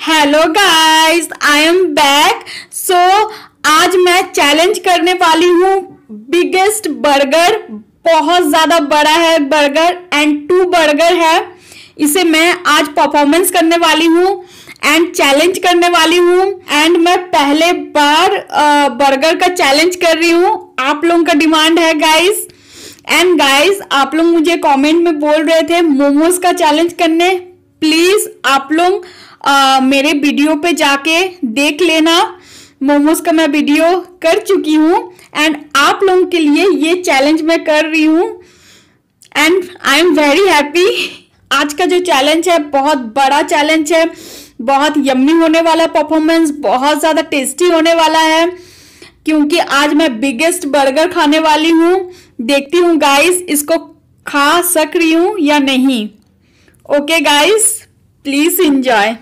Hello guys, I am back. So आज मैं challenge करने वाली हूँ बिगेस्ट बर्गर। बहुत ज्यादा बड़ा है बर्गर एंड टू बर्गर है। इसे मैं आज परफॉर्मेंस करने वाली हूँ एंड चैलेंज करने वाली हूँ। एंड मैं पहले बार बर्गर का चैलेंज कर रही हूँ। आप लोगों का डिमांड है गाइस। एंड गाइस, आप लोग मुझे कमेंट में बोल रहे थे मोमोज का चैलेंज करने। प्लीज आप लोग मेरे वीडियो पे जाके देख लेना। मोमोज का मैं वीडियो कर चुकी हूँ एंड आप लोगों के लिए ये चैलेंज मैं कर रही हूँ and I am very happy. आज का जो चैलेंज है बहुत बड़ा चैलेंज है, बहुत यम्मी होने वाला परफॉर्मेंस, बहुत ज्यादा टेस्टी होने वाला है क्योंकि आज मैं बिगेस्ट बर्गर खाने वाली हूँ। देखती हूँ गाइस इसको खा सक रही हूँ या नहीं। Okay guys, please enjoy.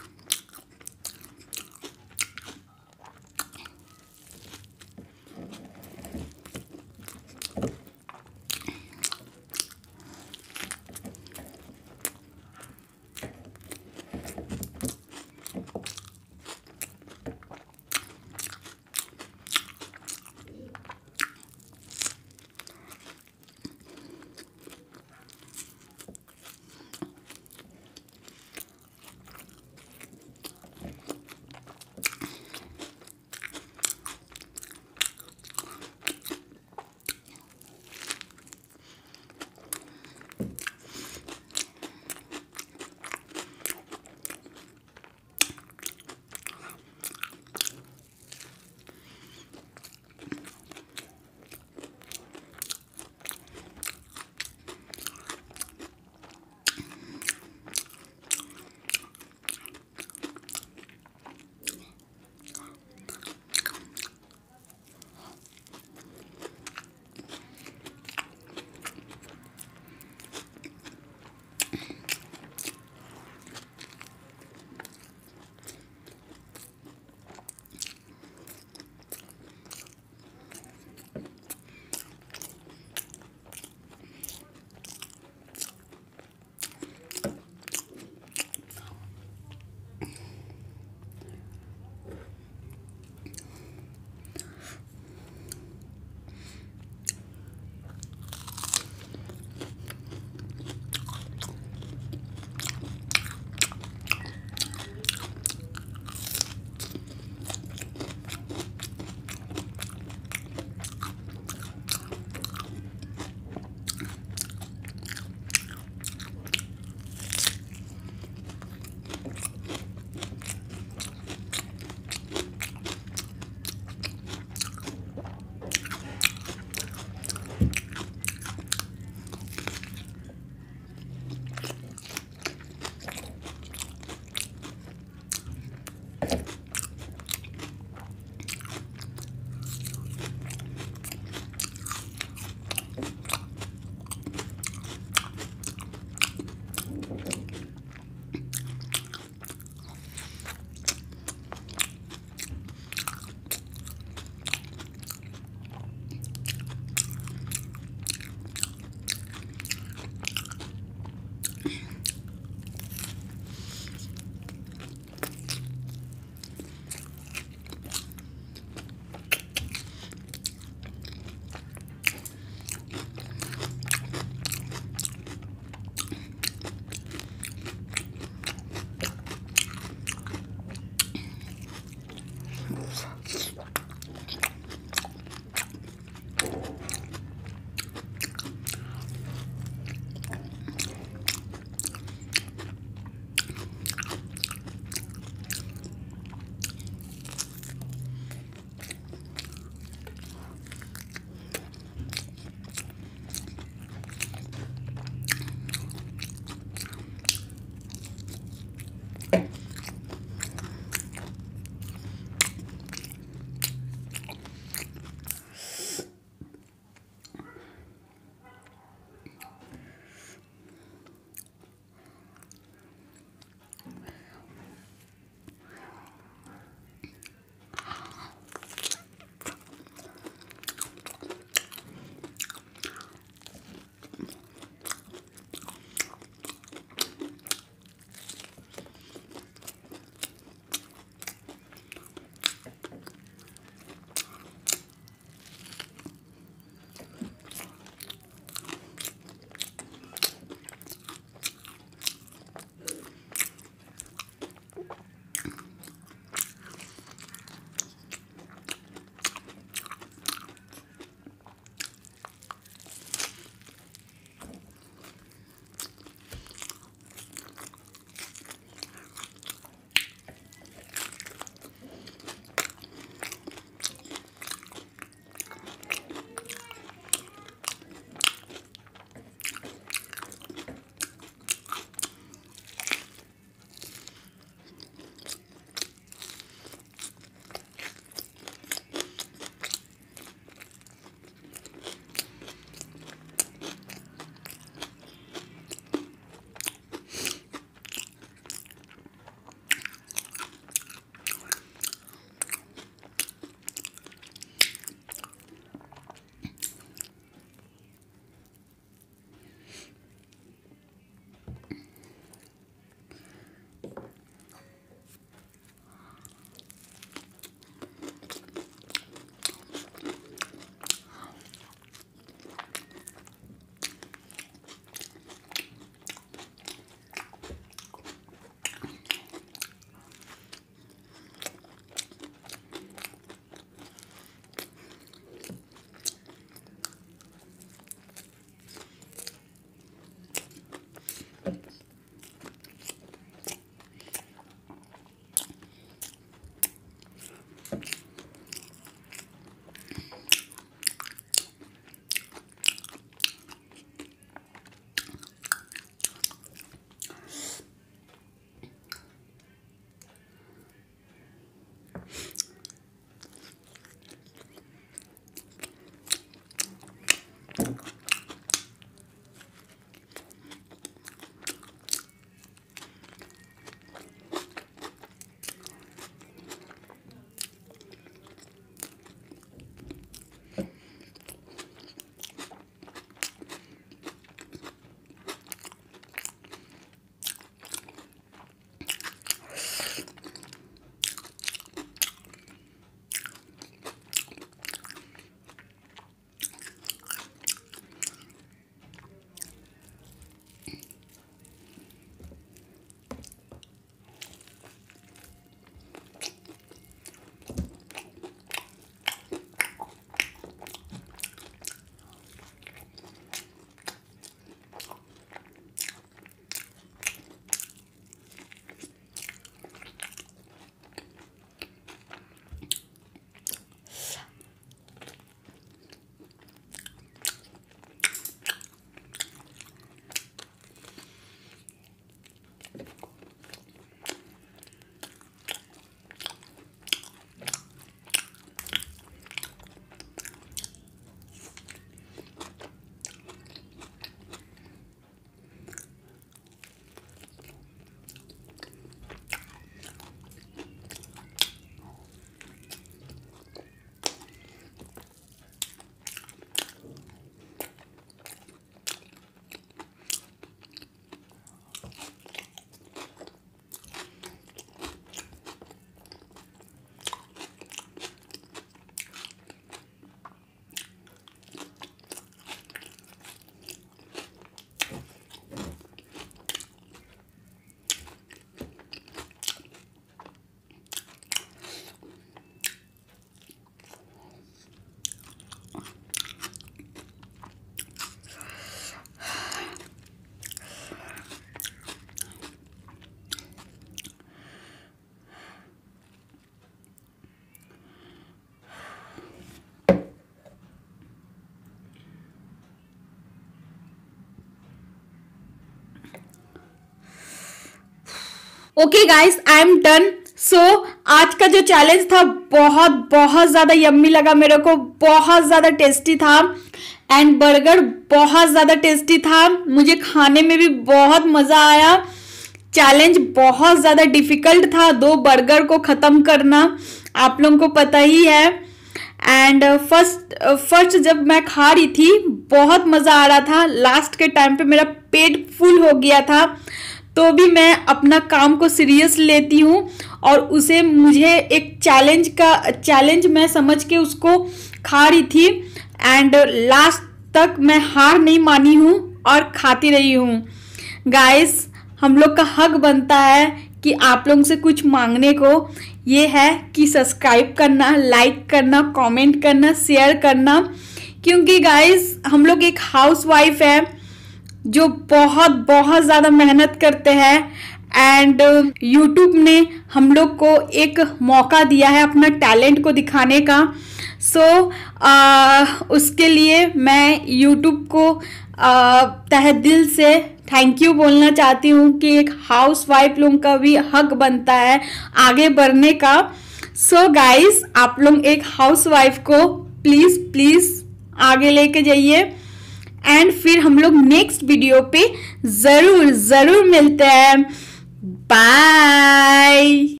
Okay guys, I am done. So आज का जो चैलेंज था बहुत बहुत ज्यादा यम्मी लगा मेरे को, बहुत ज्यादा टेस्टी था एंड बर्गर बहुत ज्यादा टेस्टी था। मुझे खाने में भी बहुत मजा आया। चैलेंज बहुत ज्यादा डिफिकल्ट था, 2 बर्गर को खत्म करना, आप लोगों को पता ही है। एंड फर्स्ट जब मैं खा रही थी बहुत मजा आ रहा था। लास्ट के टाइम पे मेरा पेट फुल हो गया था, तो भी मैं अपना काम को सीरियस लेती हूँ और उसे मुझे एक चैलेंज मैं समझ के उसको खा रही थी। एंड लास्ट तक मैं हार नहीं मानी हूँ और खाती रही हूँ। गाइस, हम लोग का हक बनता है कि आप लोगों से कुछ मांगने को, ये है कि सब्सक्राइब करना, लाइक करना, कमेंट करना, शेयर करना। क्योंकि गाइस हम लोग एक हाउसवाइफ है जो बहुत बहुत ज़्यादा मेहनत करते हैं एंड यूट्यूब ने हम लोग को एक मौका दिया है अपना टैलेंट को दिखाने का। सो उसके लिए मैं यूट्यूब को तहे दिल से थैंक यू बोलना चाहती हूँ कि एक हाउसवाइफ लोगों का भी हक बनता है आगे बढ़ने का। सो गाइस, आप लोग एक हाउसवाइफ को प्लीज़ प्लीज़ आगे लेके जाइए एंड फिर हम लोग नेक्स्ट वीडियो पे ज़रूर ज़रूर मिलते हैं। बाय।